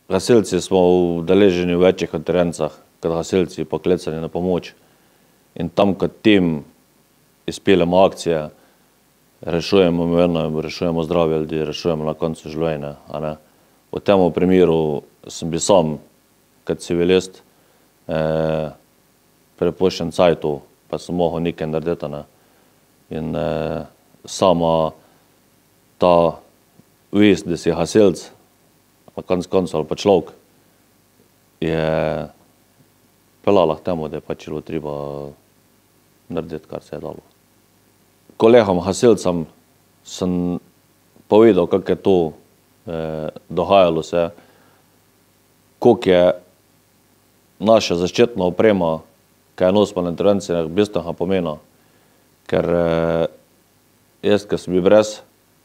gasilci smo udeleženi v večjih konferencah, kot gasilci poklicani na pomoč. In tam kot tim izpeljemo akcije, rešujemo rešujemo zdravje ljudi, rešujemo na koncu življenja. V tem primeru sem bil sam kot civilist prepuščen cajtu, pa sem mogel nekaj narediti. In sama ta vest, da si gasilec, na koncu ali pa človek, je peljala k temu, da je pač bilo treba narediti, kar se je dalo. Kolegom gasilcem sem povedal, kako je to dogajalo se, koliko je naša zaščitna oprema, kaj je nosimo na intervencijah, bistvenega pomena. Ker jaz, ko sem bil brez,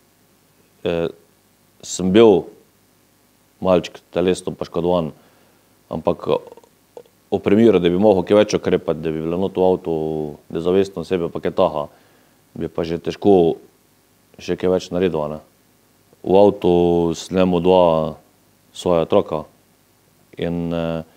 sem bil malček telesno poškodovan, ampak v primeru, da bi mogel kaj več ukrepati, da bi bilo not v avtu, da zavestno sebe pa kaj taha, bi pa že težko še kaj več naredil. V avtu sem imel 2 svoja otroka in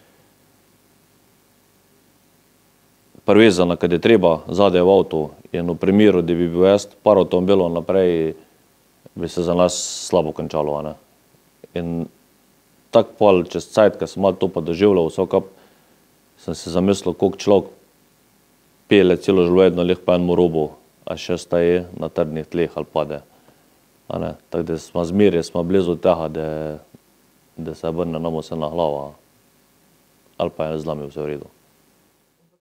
privezana, kad je treba, zadaj v avtu, in v primeru, da bi bil jaz par avtomobilov naprej, bi se za nas slabo končalo. In tak pol čez cajt, ko sem malo to pa doživljal, sem se zamislil, koliko človek pelje celo življenje lih po enem robu, a še stoji na trdnih tleh ali pade. Tako da smo zmeraj blizu tega, da se obrne nam vse na glavo, ali pa je zlomil vse v redu.